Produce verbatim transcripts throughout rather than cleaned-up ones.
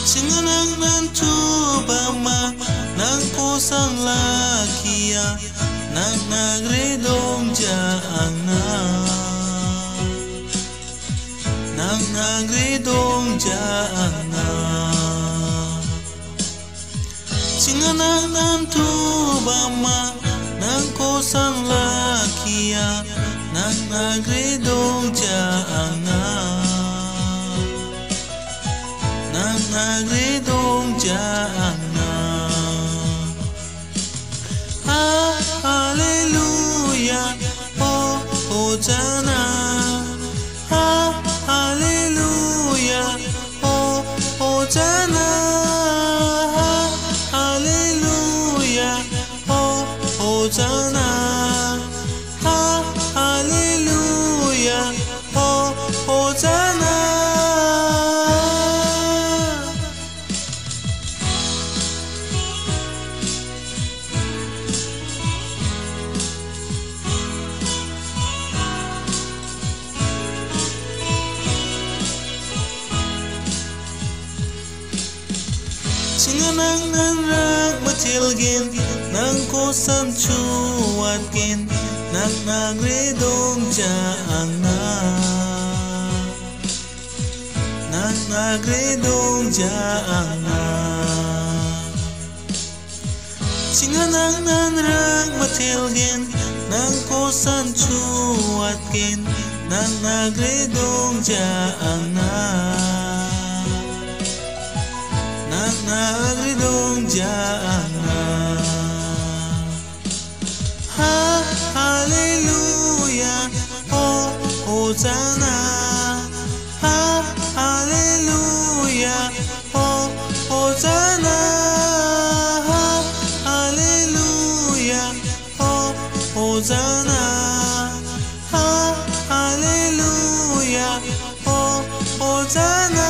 Singanang nan tubama nang kusang lakia nang nagredong jaang na nang nagredong jaang na Singanang nan tubama nang kusang lakia nang nagredong jaang na nang nagredong jaang na ah, hallelujah oh Hosanna ah, hallelujah oh Hosanna ah, hallelujah oh Hosanna ah, hallelujah oh Hosanna. Singanang nan rak matilgin nang kosan cuatkin nang nagredong jaang na nang nagredong jaang na Singanang nan rak matilgin nang kosan cuatkin nang nagredong jaang na nang nagredong jaang na ha, hallelujah oh Hosanna ha, hallelujah oh Hosanna ha, hallelujah oh Hosanna ha, hallelujah oh Hosanna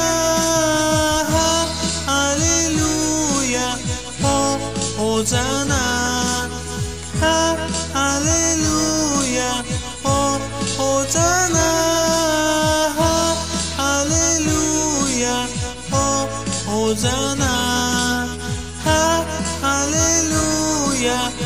Hosanna, ha, hallelujah, oh, Hosanna, ha, hallelujah, oh, Hosanna, ha, hallelujah.